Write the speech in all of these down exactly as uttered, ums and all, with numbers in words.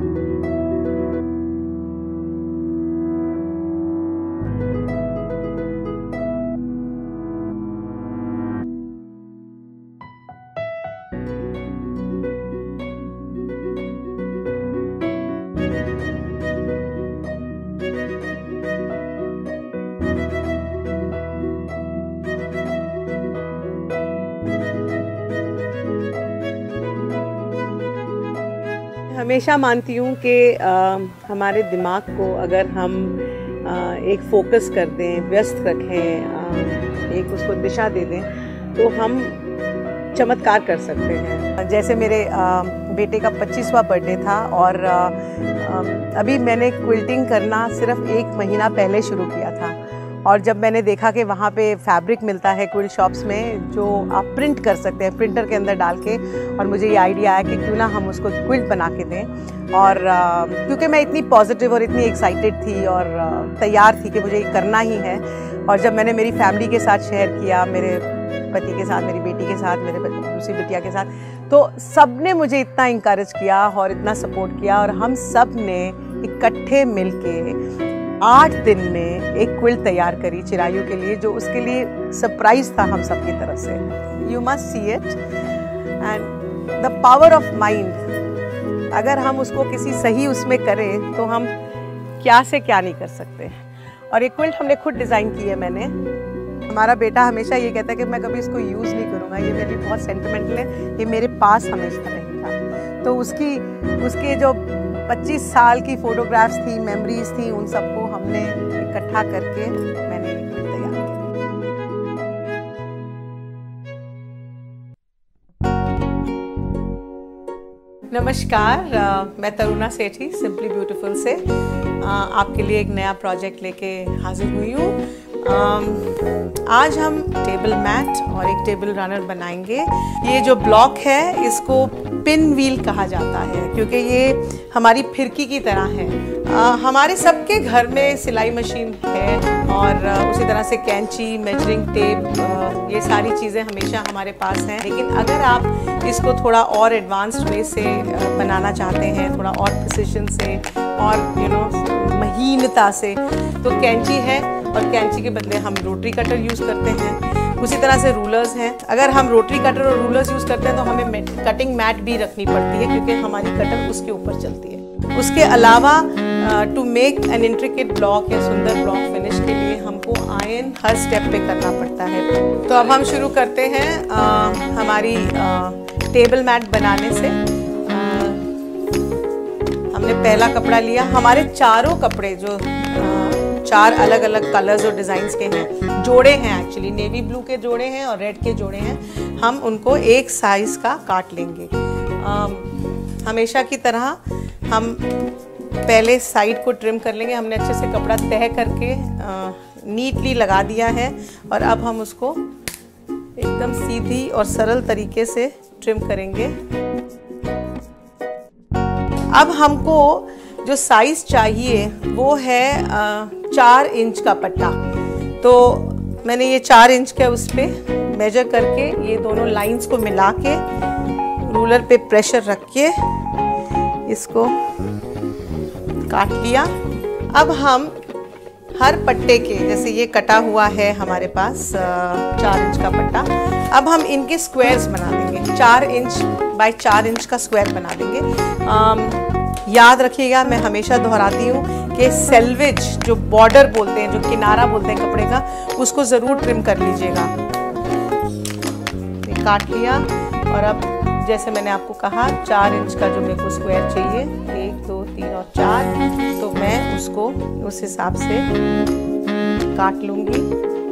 हमेशा मानती हूँ कि हमारे दिमाग को अगर हम आ, एक फोकस कर दें, व्यस्त रखें, आ, एक उसको दिशा दे दें, तो हम चमत्कार कर सकते हैं। जैसे मेरे आ, बेटे का पच्चीसवां बर्थडे था और आ, आ, अभी मैंने क्विल्टिंग करना सिर्फ एक महीना पहले शुरू किया था, और जब मैंने देखा कि वहाँ पे फैब्रिक मिलता है क्विल्ट शॉप्स में जो आप प्रिंट कर सकते हैं प्रिंटर के अंदर डाल के, और मुझे ये आइडिया आया कि क्यों ना हम उसको क्विल्ट बना के दें। और आ, क्योंकि मैं इतनी पॉजिटिव और इतनी एक्साइटेड थी और आ, तैयार थी कि मुझे ये करना ही है, और जब मैंने मेरी फैमिली के साथ शेयर किया, मेरे पति के साथ, मेरी बेटी के साथ, मेरे दूसरी बिटिया के साथ, तो सब ने मुझे इतना इंकरेज किया और इतना सपोर्ट किया, और हम सब ने इकट्ठे मिल के आठ दिन में एक क्विल्ट तैयार करी चिरायु के लिए, जो उसके लिए सरप्राइज था हम सब की तरफ से। You must see it and the power of mind. अगर हम उसको किसी सही उसमें करें तो हम क्या से क्या नहीं कर सकते। और एक क्विल्ट हमने खुद डिज़ाइन की है मैंने। हमारा बेटा हमेशा ये कहता है कि मैं कभी इसको यूज़ नहीं करूँगा, ये मेरे लिए बहुत सेंटिमेंटल है, ये मेरे पास हमेशा रहेगा। तो उसकी उसके जो पच्चीस साल की फोटोग्राफ्स थी, मेमोरीज थी, उन सबको हमने इकट्ठा करके मैंने एक क्विल्ट तैयार किया। नमस्कार, आ, मैं तरुणा सेठी सिंपली ब्यूटीफुल से आ, आपके लिए एक नया प्रोजेक्ट लेके हाजिर हुई हूँ। आज हम टेबल मैट और एक टेबल रनर बनाएंगे। ये जो ब्लॉक है इसको पिन व्हील कहा जाता है, क्योंकि ये हमारी फिरकी की तरह है। आ, हमारे सबके घर में सिलाई मशीन है, और आ, उसी तरह से कैंची, मेजरिंग टेप, आ, ये सारी चीज़ें हमेशा हमारे पास हैं। लेकिन अगर आप इसको थोड़ा और एडवांस्ड वे से आ, बनाना चाहते हैं, थोड़ा और प्रिसिशन से और यू नो महीनता से, तो कैंची है, और कैंची के बदले हम रोटरी कटर यूज़ करते हैं। उसी तरह से रूलर्स हैं। अगर हम रोटरी कटर और रूलर्स यूज़ करते हैं तो हमें कटिंग मैट भी रखनी पड़ती है, क्योंकि हमारी कटर उसके ऊपर चलती है। उसके अलावा to make an intricate block या सुंदर ब्लॉक फिनिश के लिए हमको आयरन हर स्टेप पे करना पड़ता है। तो अब हम शुरू करते हैं आ, हमारी टेबल मैट बनाने से। आ, हमने पहला कपड़ा लिया। हमारे चारों कपड़े जो आ, चार अलग अलग कलर्स और डिज़ाइंस के हैं, जोड़े हैं एक्चुअली, नेवी ब्लू के जोड़े हैं और रेड के जोड़े हैं। हम उनको एक साइज़ का काट लेंगे। आ, हमेशा की तरह हम पहले साइड को ट्रिम कर लेंगे। हमने अच्छे से कपड़ा तह करके आ, नीटली लगा दिया है, और अब हम उसको एकदम सीधी और सरल तरीके से ट्रिम करेंगे। अब हमको जो साइज़ चाहिए वो है आ, चार इंच का पट्टा। तो मैंने ये चार इंच के उस पर मेजर करके ये दोनों लाइंस को मिला के रूलर पे प्रेशर रख के इसको काट लिया। अब हम हर पट्टे के, जैसे ये कटा हुआ है हमारे पास चार इंच का पट्टा, अब हम इनके स्क्वायर्स बना देंगे। चार इंच बाय चार इंच का स्क्वायर बना देंगे। आम, याद रखिएगा, मैं हमेशा दोहराती हूँ कि सेल्वेज जो बॉर्डर बोलते हैं, जो किनारा बोलते हैं कपड़े का, उसको ज़रूर ट्रिम कर लीजिएगा। ये काट लिया, और अब जैसे मैंने आपको कहा चार इंच का जो मेरे को स्क्वायर चाहिए, एक दो तीन और चार, तो मैं उसको उस हिसाब से काट लूँगी।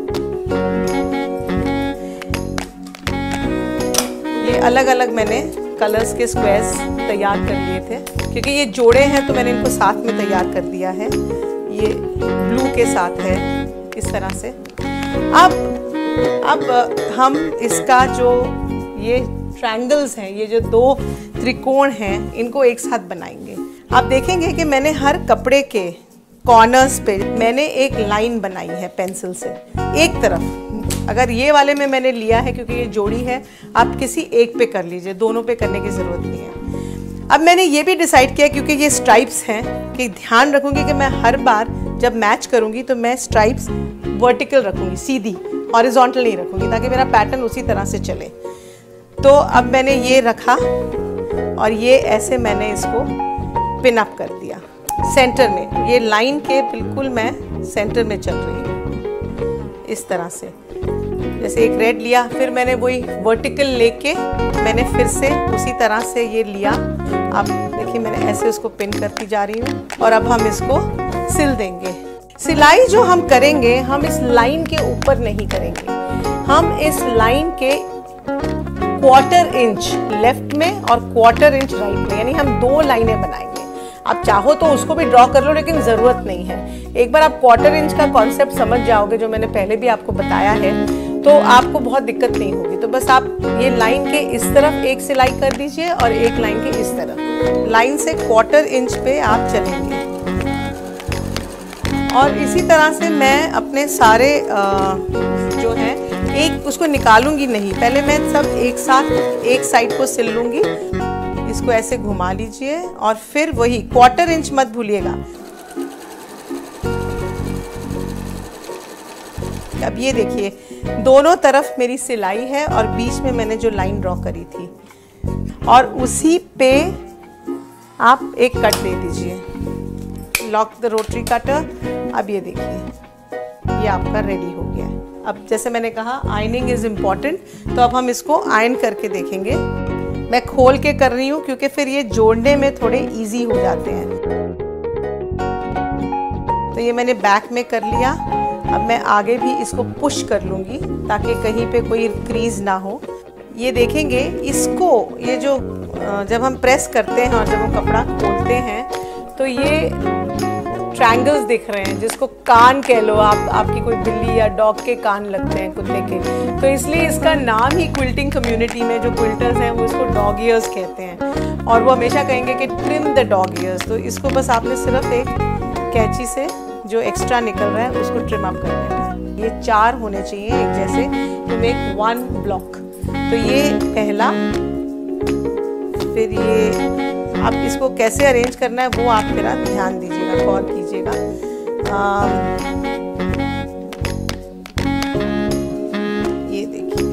ये अलग अलग मैंने कलर्स के स्क्वायर्स तैयार कर लिए थे, क्योंकि ये जोड़े हैं तो मैंने इनको साथ में तैयार कर दिया है। ये ब्लू के साथ है इस तरह से। अब अब हम इसका जो ये ट्रायंगल्स हैं, ये जो दो त्रिकोण हैं, इनको एक साथ बनाएंगे। आप देखेंगे कि मैंने हर कपड़े के कॉर्नर्स पे मैंने एक लाइन बनाई है पेंसिल से, एक तरफ। अगर ये वाले में मैंने लिया है क्योंकि ये जोड़ी है, आप किसी एक पे कर लीजिए, दोनों पे करने की ज़रूरत नहीं है। अब मैंने ये भी डिसाइड किया, क्योंकि ये स्ट्राइप्स हैं, कि ध्यान रखूंगी कि मैं हर बार जब मैच करूंगी तो मैं स्ट्राइप्स वर्टिकल रखूंगी, सीधी, हॉरिजॉन्टल नहीं रखूंगी, ताकि मेरा पैटर्न उसी तरह से चले। तो अब मैंने ये रखा और ये ऐसे मैंने इसको पिन अप कर दिया सेंटर में। ये लाइन के बिल्कुल मैं सेंटर में चल रही हूँ इस तरह से। जैसे एक रेड लिया, फिर मैंने वही वर्टिकल लेके मैंने फिर से उसी तरह से ये लिया। अब देखिए मैंने ऐसे उसको पिन करती जा रही हूँ और अब हम इसको सिल देंगे। सिलाई जो हम करेंगे, हम इस लाइन के ऊपर नहीं करेंगे, हम इस लाइन के क्वार्टर इंच लेफ्ट में और क्वार्टर इंच राइट में, यानी हम दो लाइनें बनाएंगे। आप चाहो तो उसको भी ड्रॉ कर लो, लेकिन ज़रूरत नहीं है। एक बार आप क्वार्टर इंच का कॉन्सेप्ट समझ जाओगे, जो मैंने पहले भी आपको बताया है, तो आपको बहुत दिक्कत नहीं होगी। तो बस आप ये लाइन के इस तरफ एक सिलाई कर दीजिए और एक लाइन के इस तरफ, लाइन से क्वार्टर इंच पे आप चलेंगे। और इसी तरह से मैं अपने सारे जो है, एक उसको निकालूंगी नहीं, पहले मैं सब एक साथ एक साइड को सिल लूंगी। इसको ऐसे घुमा लीजिए और फिर वही क्वार्टर इंच मत भूलिएगा। अब ये देखिए दोनों तरफ मेरी सिलाई है और बीच में मैंने जो लाइन ड्रॉ करी थी, और उसी पे आप एक कट दे दीजिए, लॉक द रोटरी कटर। अब ये देखिए ये आपका रेडी हो गया है। अब जैसे मैंने कहा आयनिंग इज इम्पॉर्टेंट, तो अब हम इसको आयन करके देखेंगे। मैं खोल के कर रही हूँ क्योंकि फिर ये जोड़ने में थोड़े इजी हो जाते हैं। तो ये मैंने बैक में कर लिया। अब मैं आगे भी इसको पुश कर लूँगी ताकि कहीं पे कोई क्रीज ना हो। ये देखेंगे इसको, ये जो जब हम प्रेस करते हैं और जब हम कपड़ा खोलते हैं तो ये ट्रायंगल्स दिख रहे हैं, जिसको कान कह लो आप, आपकी कोई बिल्ली या डॉग के कान लगते हैं, कुत्ते के। तो इसलिए इसका नाम ही क्विल्टिंग कम्युनिटी में जो क्विल्टर्स हैं वो इसको डॉग ईयर्स कहते हैं, और वो हमेशा कहेंगे कि ट्रिम द डॉग ईयर्स। तो इसको बस आपने सिर्फ एक कैंची से जो एक्स्ट्रा निकल रहा है उसको ट्रिम अप कर देना है। ये चार होने चाहिए एक जैसे, टू मेक वन ब्लॉक। तो ये पहला, फिर ये, आप इसको कैसे अरेंज करना है वो आप मेरा ध्यान दीजिएगा, गौर कीजिएगा। ये देखिए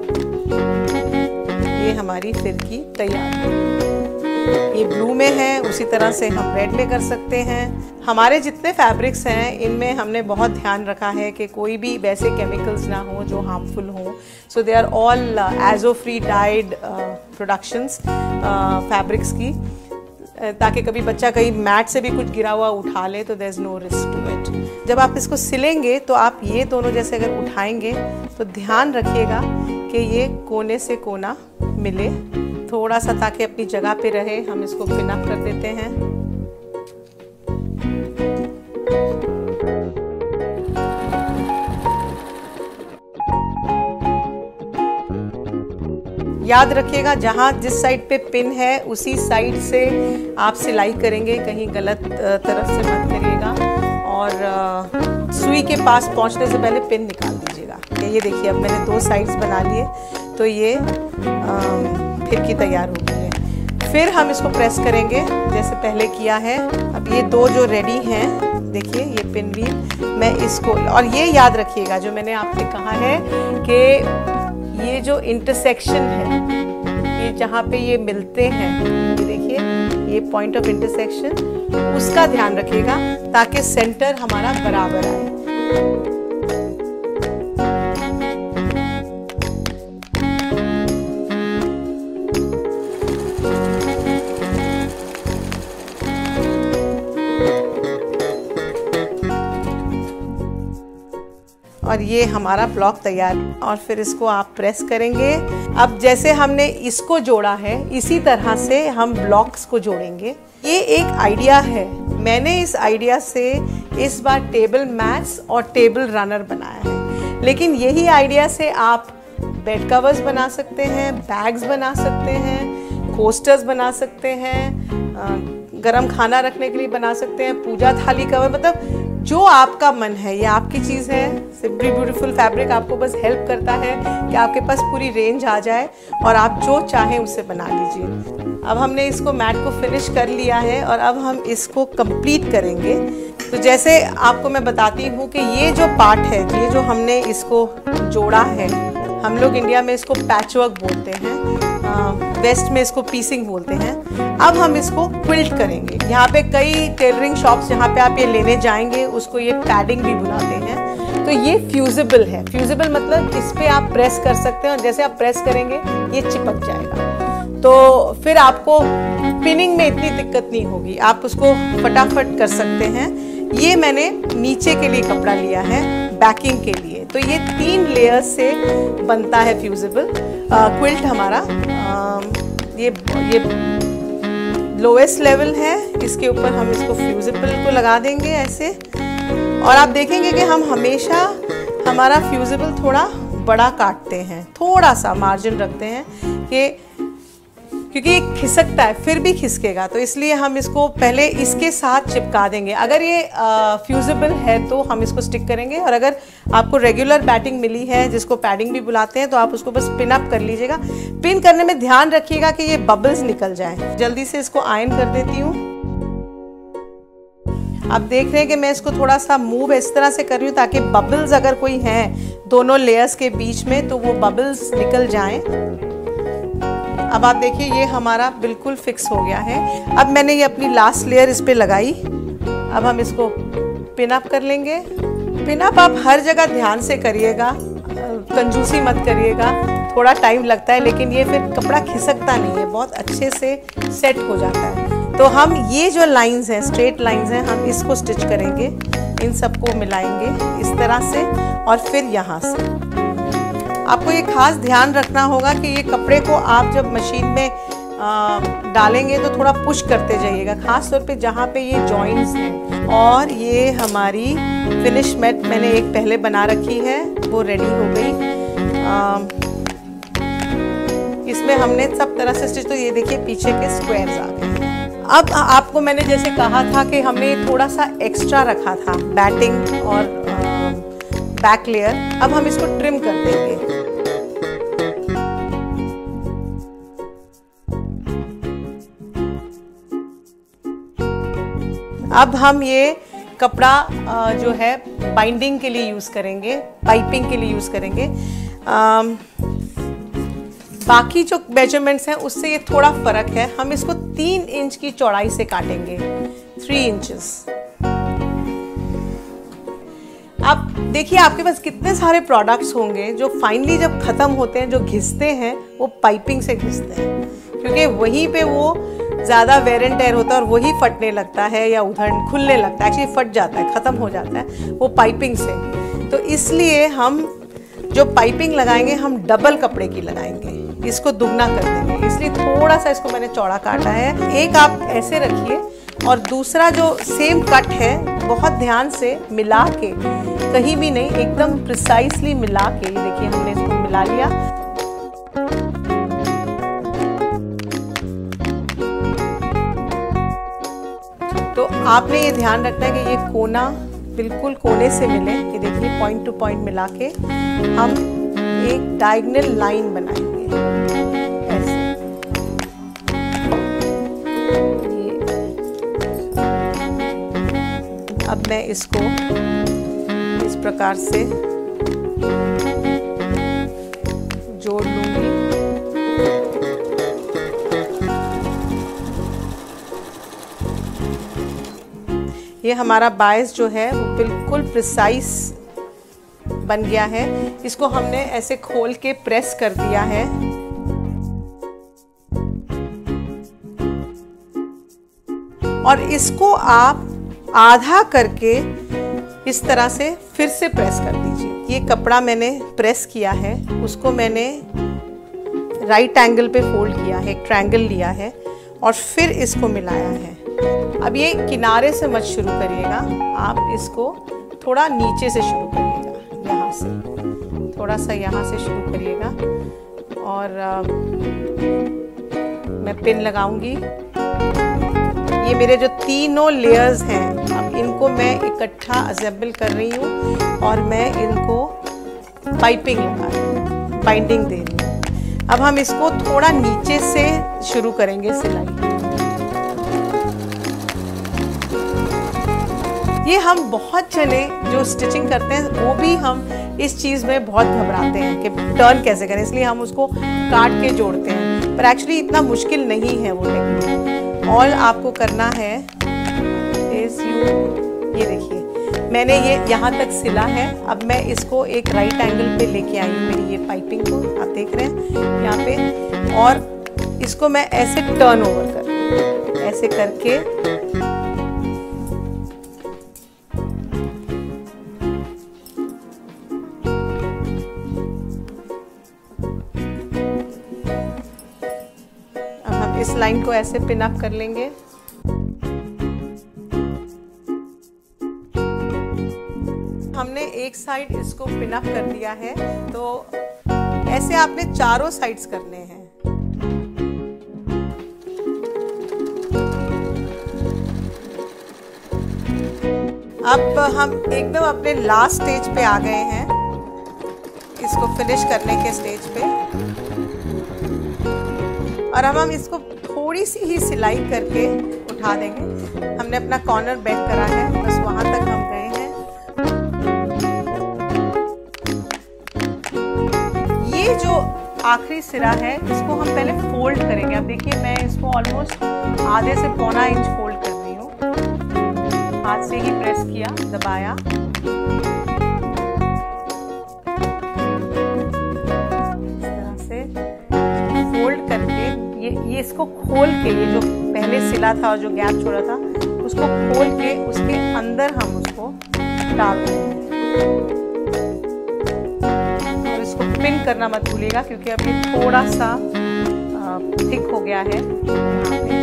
ये हमारी फिरकी तैयार है। ये ब्लू में है, उसी तरह से हम रेड में कर सकते हैं। हमारे जितने फैब्रिक्स हैं इनमें हमने बहुत ध्यान रखा है कि कोई भी वैसे केमिकल्स ना हो जो हार्मफुल हो। So they are all azo free dyed productions fabrics की, ताकि कभी बच्चा कहीं मैट से भी कुछ गिरा हुआ उठा ले तो there is no risk to it. जब आप इसको सिलेंगे तो आप ये दोनों जैसे अगर उठाएंगे तो ध्यान रखिएगा कि ये कोने से कोना मिले थोड़ा सा, ताकि अपनी जगह पे रहे। हम इसको पिन अप कर देते हैं। याद रखिएगा जहाँ जिस साइड पे पिन है उसी साइड से आप सिलाई करेंगे, कहीं गलत तरफ से मत करिएगा। और सुई के पास पहुँचने से पहले पिन निकाल दीजिएगा। ये देखिए अब मैंने दो साइड्स बना लिए, तो ये फिरकी तैयार हो गई है। फिर हम इसको प्रेस करेंगे जैसे पहले किया है। अब ये दो जो रेडी हैं, देखिए ये पिन भी, मैं इसको, और ये याद रखिएगा जो मैंने आपसे कहा है कि ये जो इंटरसेक्शन है, ये जहाँ पे ये मिलते हैं, ये देखिए ये पॉइंट ऑफ इंटरसेक्शन, उसका ध्यान रखिएगा ताकि सेंटर हमारा बराबर आए। और ये हमारा ब्लॉक तैयार, और फिर इसको आप प्रेस करेंगे। अब जैसे हमने इसको जोड़ा है इसी तरह से हम ब्लॉक्स को जोड़ेंगे। ये एक आइडिया है, मैंने इस आइडिया से इस बार टेबल मैट्स और टेबल रनर बनाया है, लेकिन यही आइडिया से आप बेड कवर्स बना सकते हैं, बैग्स बना सकते हैं, कोस्टर्स बना सकते हैं, गरम खाना रखने के लिए बना सकते हैं, पूजा थाली कवर, मतलब जो आपका मन है, ये आपकी चीज़ है। सिंपली ब्यूटीफुल फैब्रिक आपको बस हेल्प करता है कि आपके पास पूरी रेंज आ जाए और आप जो चाहें उससे बना लीजिए। अब हमने इसको मैट को फिनिश कर लिया है और अब हम इसको कंप्लीट करेंगे। तो जैसे आपको मैं बताती हूँ कि ये जो पार्ट है, ये जो हमने इसको जोड़ा है, हम लोग इंडिया में इसको पैचवर्क बोलते हैं, वेस्ट में इसको पीसिंग बोलते हैं। अब हम इसको क्विल्ट करेंगे। यहाँ पे कई टेलरिंग शॉप्स जहाँ पे आप ये लेने जाएंगे उसको ये पैडिंग भी बुलाते हैं। तो ये फ्यूजिबल है। फ्यूजिबल मतलब इस पर आप प्रेस कर सकते हैं और जैसे आप प्रेस करेंगे ये चिपक जाएगा। तो फिर आपको पिनिंग में इतनी दिक्कत नहीं होगी, आप उसको फटाफट कर सकते हैं। ये मैंने नीचे के लिए कपड़ा लिया है बैकिंग के लिए। तो ये तीन लेयर्स से बनता है फ्यूजिबल क्विल्ट हमारा। आ, ये ये लोएस्ट लेवल है, इसके ऊपर हम इसको फ्यूजिबल को लगा देंगे ऐसे। और आप देखेंगे कि हम हमेशा हमारा फ्यूजिबल थोड़ा बड़ा काटते हैं, थोड़ा सा मार्जिन रखते हैं कि क्योंकि ये खिसकता है, फिर भी खिसकेगा, तो इसलिए हम इसको पहले इसके साथ चिपका देंगे। अगर ये फ्यूजिबल है तो हम इसको स्टिक करेंगे, और अगर आपको रेगुलर बैटिंग मिली है जिसको पैडिंग भी बुलाते हैं तो आप उसको बस पिन अप कर लीजिएगा। पिन करने में ध्यान रखिएगा कि ये बबल्स निकल जाए। जल्दी से इसको आयन कर देती हूँ। आप देख रहे हैं कि मैं इसको थोड़ा सा मूव इस तरह से कर रही हूँ ताकि बबल्स अगर कोई हैं दोनों लेयर्स के बीच में तो वो बबल्स निकल जाएं। अब आप देखिए ये हमारा बिल्कुल फिक्स हो गया है। अब मैंने ये अपनी लास्ट लेयर इस पे लगाई। अब हम इसको पिन अप कर लेंगे। पिन अप आप हर जगह ध्यान से करिएगा, कंजूसी मत करिएगा, थोड़ा टाइम लगता है लेकिन ये फिर कपड़ा खिसकता नहीं है, बहुत अच्छे से सेट हो जाता है। तो हम ये जो लाइंस हैं, स्ट्रेट लाइंस हैं, हम इसको स्टिच करेंगे, इन सबको मिलाएंगे इस तरह से और फिर यहाँ से। आपको ये खास ध्यान रखना होगा कि ये कपड़े को आप जब मशीन में आ, डालेंगे तो थोड़ा पुश करते जाइएगा, खास तौर पे जहाँ पे ये जॉइंट्स हैं। और ये हमारी फिनिश मैट मैंने एक पहले बना रखी है, वो रेडी हो गई। आ, इसमें हमने सब तरह से स्टिच, तो ये देखिए पीछे के स्क्वायर्स आ गए। अब आपको मैंने जैसे कहा था कि हमने थोड़ा सा एक्स्ट्रा रखा था बैटिंग और बैक लेयर, अब हम इसको ट्रिम कर देंगे। अब हम ये कपड़ा जो है बाइंडिंग के लिए यूज़ करेंगे, पाइपिंग के लिए यूज़ करेंगे। आ, बाकी जो मेजरमेंट्स हैं उससे ये थोड़ा फ़र्क है। हम इसको तीन इंच की चौड़ाई से काटेंगे, थ्री इंचेस। आप देखिए आपके पास कितने सारे प्रोडक्ट्स होंगे जो फाइनली जब ख़त्म होते हैं, जो घिसते हैं वो पाइपिंग से घिसते हैं, क्योंकि वहीं पे वो ज़्यादा वेर एंड टेयर होता है और वही फटने लगता है या उधर खुलने लगता है, एक्चुअली फट जाता है, ख़त्म हो जाता है वो पाइपिंग से। तो इसलिए हम जो पाइपिंग लगाएंगे हम डबल कपड़े की लगाएंगे, इसको दुगना कर देंगे, इसलिए थोड़ा सा इसको मैंने चौड़ा काटा है। एक आप ऐसे रखिए और दूसरा जो सेम कट है बहुत ध्यान से मिला के, कहीं भी नहीं, एकदम प्रिसाइसली मिला के, देखिए हमने इसको मिला लिया। तो आपने ये ध्यान रखना है कि ये कोना बिल्कुल कोने से मिले, कि देखिए पॉइंट टू पॉइंट मिला के हम एक डायगोनल लाइन बनाएंगे ऐसे। अब मैं इसको इस प्रकार से जोड़ लूंगी। ये हमारा बायस जो है वो बिल्कुल प्रिसाइज बन गया है। इसको हमने ऐसे खोल के प्रेस कर दिया है। और इसको आप आधा करके इस तरह से फिर से प्रेस कर दीजिए। ये कपड़ा मैंने प्रेस किया है, उसको मैंने राइट एंगल पे फोल्ड किया है, एक ट्रायंगल लिया है और फिर इसको मिलाया है। अब ये किनारे से मत शुरू करिएगा, आप इसको थोड़ा नीचे से शुरू करिएगा, यहाँ से थोड़ा सा यहाँ से शुरू करिएगा। और आ, मैं पिन लगाऊंगी। ये मेरे जो तीनों लेयर्स हैं, अब इनको मैं इकट्ठा असेंबल कर रही हूँ और मैं इनको पाइपिंग लगा रही हूँ, बाइंडिंग दे रही हूँ। अब हम इसको थोड़ा नीचे से शुरू करेंगे सिलाई। ये हम बहुत जने जो स्टिचिंग करते हैं वो भी हम इस चीज़ में बहुत घबराते हैं कि टर्न कैसे करें, इसलिए हम उसको काट के जोड़ते हैं, पर एक्चुअली इतना मुश्किल नहीं है वो टेक्निक। ऑल आपको करना है इज यू, ये देखिए मैंने ये यहाँ तक सिला है। अब मैं इसको एक राइट एंगल पे लेके आई हूँ, मेरी ये पाइपिंग को आप देख रहे हैं यहाँ पे, और इसको मैं ऐसे टर्न ओवर कर ऐसे करके इस लाइन को ऐसे पिन अप कर लेंगे। हमने एक साइड इसको पिन अप कर दिया है, तो ऐसे आपने चारों साइड्स करने हैं। अब हम एकदम अपने लास्ट स्टेज पे आ गए हैं, इसको फिनिश करने के स्टेज पे, और अब हम इसको थोड़ी सी ही सिलाई करके उठा देंगे। हमने अपना कॉर्नर बेक करा है, बस वहां तक हम गए हैं। ये जो आखिरी सिरा है इसको हम पहले फोल्ड करेंगे। अब देखिए मैं इसको ऑलमोस्ट आधे से पौना इंच फोल्ड कर रही हूँ, हाथ से ही प्रेस किया, दबाया, इस तरह से फोल्ड करके ये ये इसको खोल के, ये जो पहले सिला था और जो गैप छोड़ा था उसको खोल के उसके अंदर हम उसको डाल देंगे, और इसको पिन करना मत भूलिएगा क्योंकि अब ये थोड़ा सा थिक हो गया है यहाँ पे।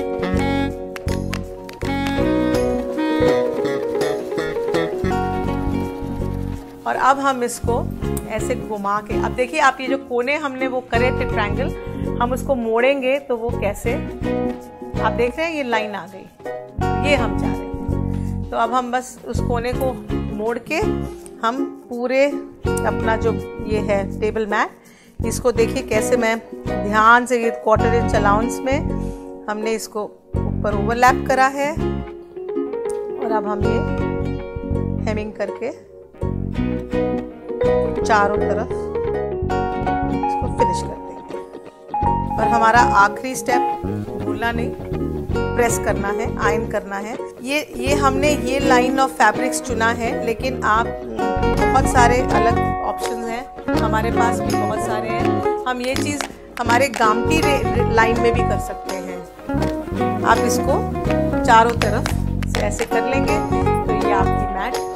और अब हम इसको ऐसे घुमा के, अब देखिए आप ये जो कोने हमने वो करे थे ट्रायंगल, हम उसको मोड़ेंगे तो वो कैसे, आप देख रहे हैं ये लाइन आ गई, ये हम चाह रहे हैं। तो अब हम बस उस कोने को मोड़ के हम पूरे अपना जो ये है टेबल मैट, इसको देखिए कैसे मैं ध्यान से, ये क्वार्टर इंच अलाउंस में हमने इसको ऊपर ओवरलैप करा है, और अब हम ये हेमिंग करके चारों तरफ इसको फिनिश कर देंगे। और हमारा आखिरी स्टेप भूलना नहीं, प्रेस करना है, आयन करना है। ये ये हमने ये लाइन ऑफ फैब्रिक्स चुना है, लेकिन आप बहुत सारे अलग ऑप्शन हैं, हमारे पास भी बहुत सारे हैं। हम ये चीज़ हमारे गामटी लाइन में भी कर सकते हैं। आप इसको चारों तरफ से ऐसे कर लेंगे तो ये आपकी मैट